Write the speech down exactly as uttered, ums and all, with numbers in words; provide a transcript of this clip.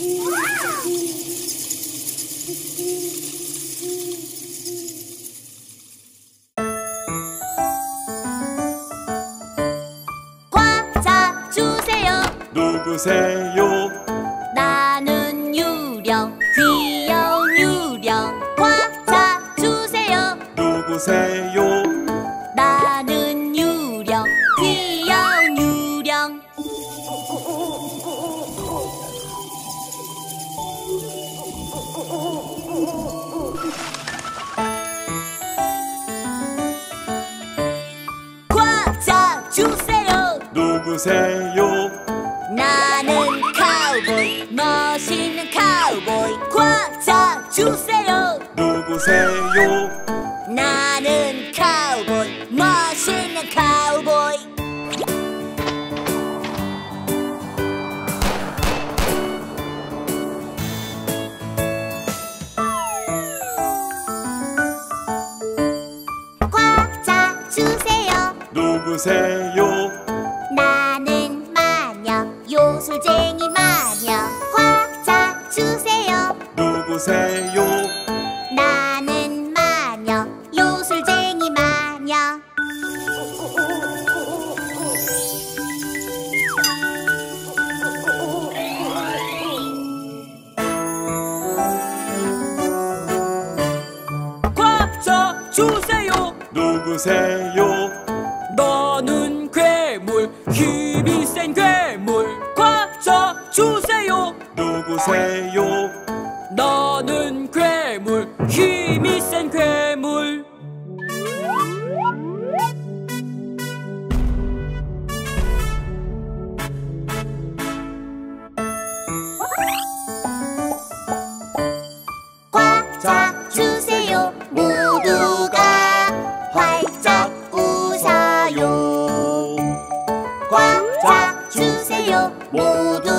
과자 주세요. 누구세요? 나는 유령, 귀여운 유령. 과자 주세요. 누구세요? 나는 유령, 귀여운 유령. 과자 주세요. 누구세요? 나는 카우보이, 멋있는 카우보이. 과자 주세요. 누구세요? 나는 카우보이, 멋있는 카우보이. 과자 주세요. 누구세요? 나는 마녀, 요술쟁이 마녀. 과자 주세요. 누구세요? 나는 마녀, 요술쟁이 마녀. 과자 주세요. 누구세요? 나는 괴물, 힘이 센 괴물. 과자 주세요. 누구세요? 나는 괴물, 힘이 센 괴물. 과자 주세요. 모두가 활짝 웃어요. 과자 주세요. 모두